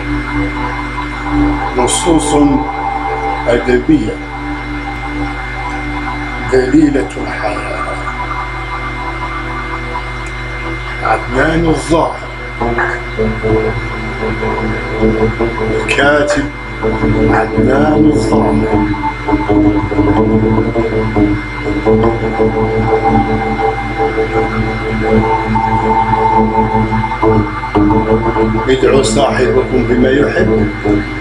نصوص أدبية دليلة الحياة. عدنان الظاهر، الكاتب عدنان الظاهر. ادعوا صاحبكم بما يحب.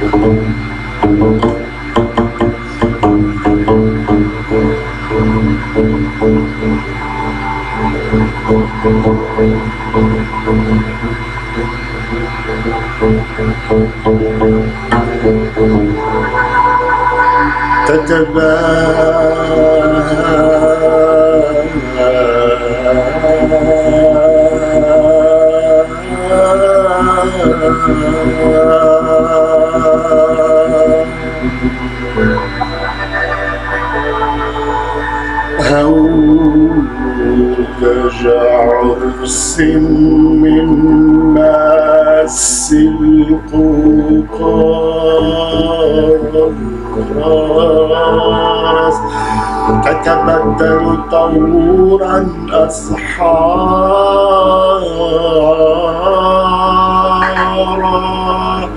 هودج عرس من ماس القوقاز، تتبدل طورا أسحارا،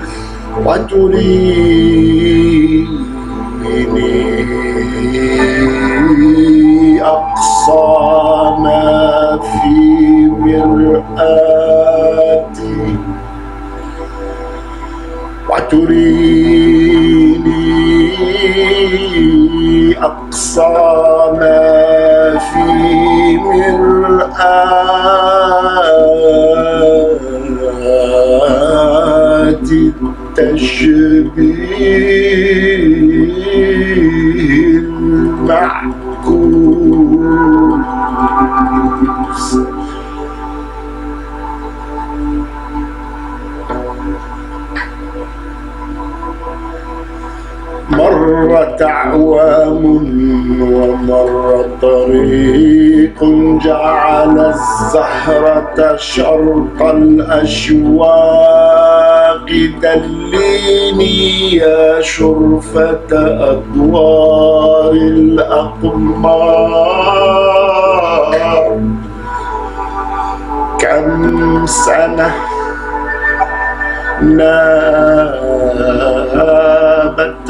وتريني أقصى ما في مرآتي، وتريني أقصى ما في مرآتي، التشبيه المعكوس. مرت أعوام ومر طريق، جعل الزهرة شرط الأشواق، دليني يا شرفة أدوار الأقمار. كم سنة نابت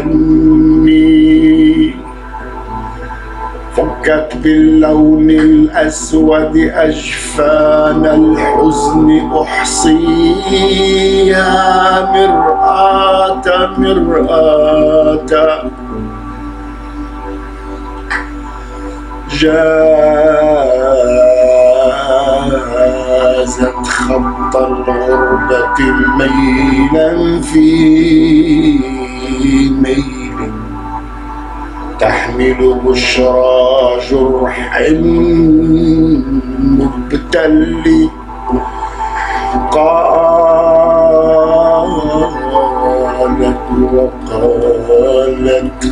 عني، فكت باللون الأسود أجفان الحزن أحصيها مرآة مرآة، جازت خط الغربة ميلا في ميل، تحمل بشرى جرح مبتل. قالت وقالت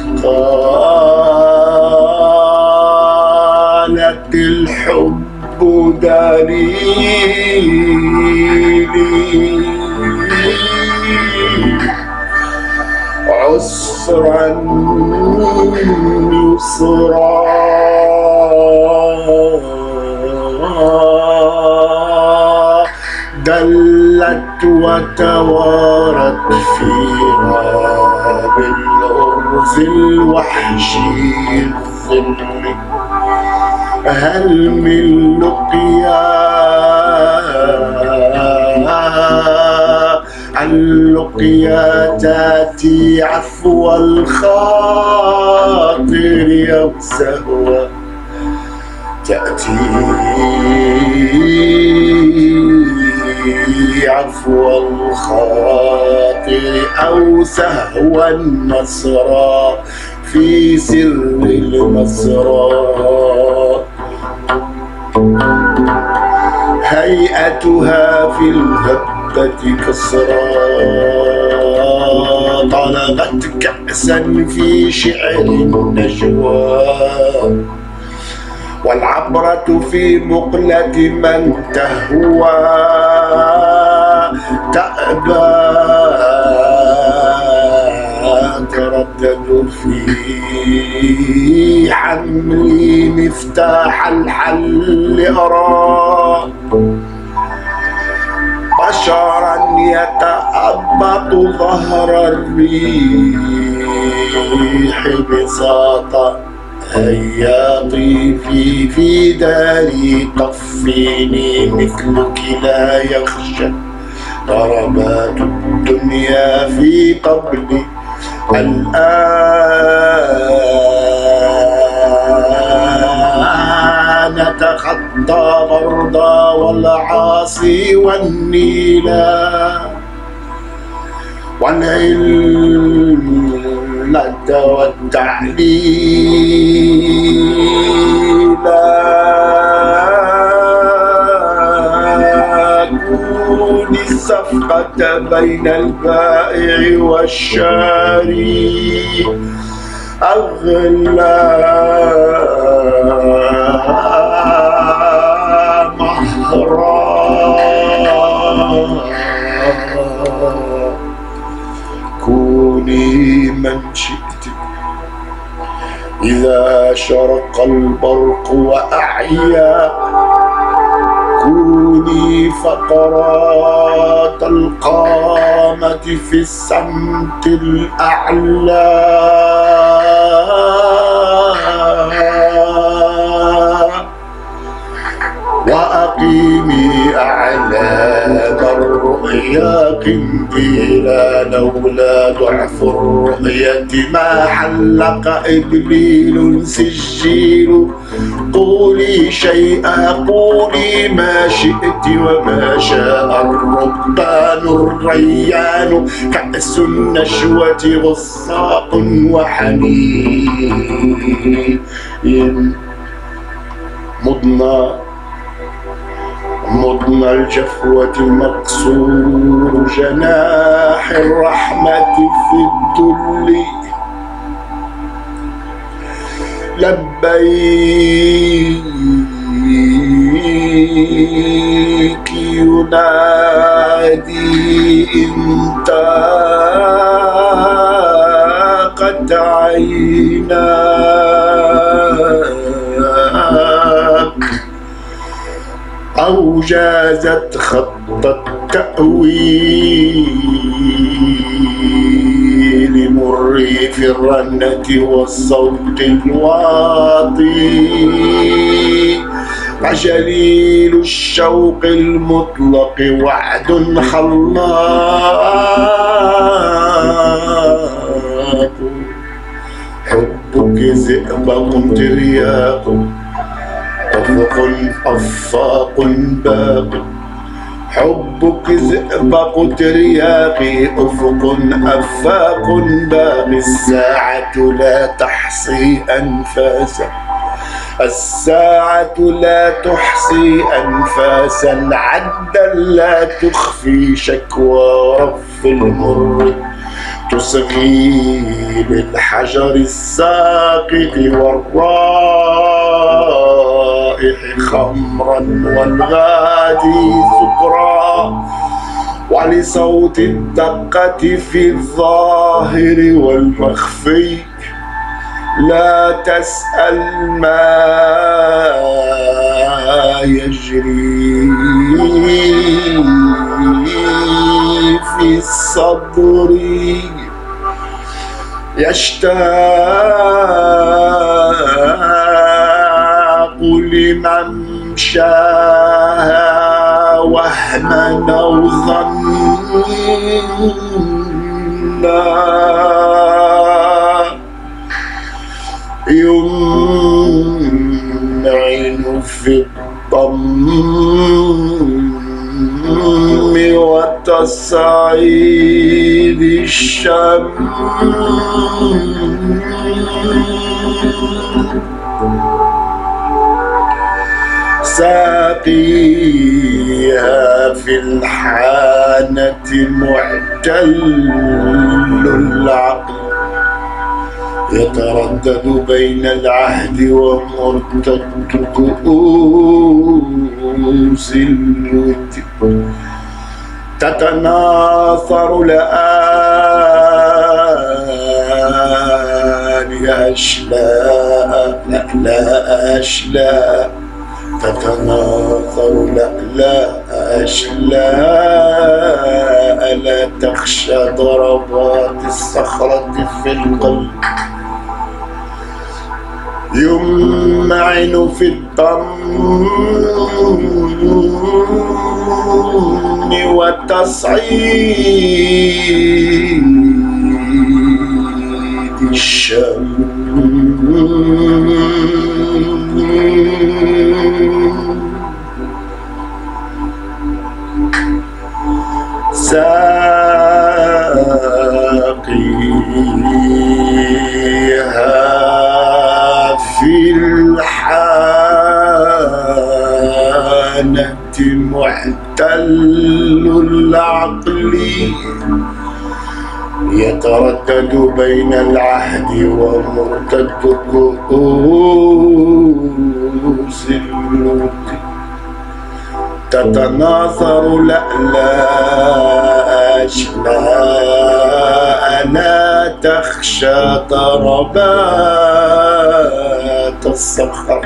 قالت الحب دليلي، عسرا يسرا، دلت وتوارت فيها بالأرز الوحشي الظل. هل من لقيا اللقيا تاتي عفو الخاطر، أو سهوى تأتي عفو الخاطر، أو سهوى النصرى في سر المسرى. هيئتها في الهبة كسرى، طلبت كأسا في شعر النجوى، والعبرة في مقلة من تهوى، تأبى في حملي مفتاح الحل أرى بشرا يتأبط ظهر الريح بساط هيا طيفي في داري طفيني مثلك لا يخشى ضربات الدنيا في قبلي الآن تخطى مرضى والعاصي والنيلا والعلة والتعليل كوني الصفقة بين البائع والشاري أغلى مهرا كوني من شئت إذا شرق البرق وأعيا كوني فقرات القامة في السمت الأعلى وأقيمي أعلام الرؤيا قنديلا لولا ضعف الرؤية ما حلق إبليل سجيل قولي شيئا قولي ما شئت وما شاء الربان الريان كأس النشوة غصاق وحنين مضنى الجفوة مقصور جناح الرحمة في الذل لبيك ينادي إن تاقت عيناك أو جازت خط التأويل مري في الرنة والصوت الواطي فجليل الشوق المطلق وعد خلاق حبك زئبق ترياق أفق أفاق باق حبك زئبق ترياقي أفق أفاق باق الساعة لا تحصي أنفاسا الساعة لا تحصي أنفاسا عدا لا تخفي شكوى رف المر تصغي بالحجر الساقط والرائح خمرا والغادي سكرا ولصوت الدقة في الظاهر والمخفي لا تسأل ما يجري في الصدر يشتاق لممشاها وهما أو ظنا يمعن في الضم وتصعيد الشم ساقيها في الحانة معتل العقل يتردد بين العهد ومرتد كؤوس الود تتناثر لآن أشلاء لألاء أشلاء تتناثر لألاء أشلاء لا تخشى ضربات الصخرة في القلب يمعن في الضم وتصعيد الشم ساقيها في الحانة معتل العقل يتردد بين العهد ومرتد كؤوس الموت تتناثر لألاء أشلاء لا تخشى ضربات الصخر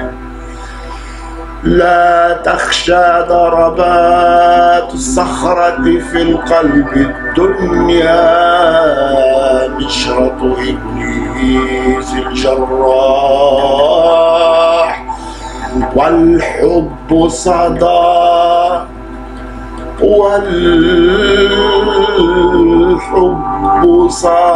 لا تخشى ضربات الصخرة في القلب الدنيا مشرة إبليس الجراح والحب صدى والحب صدى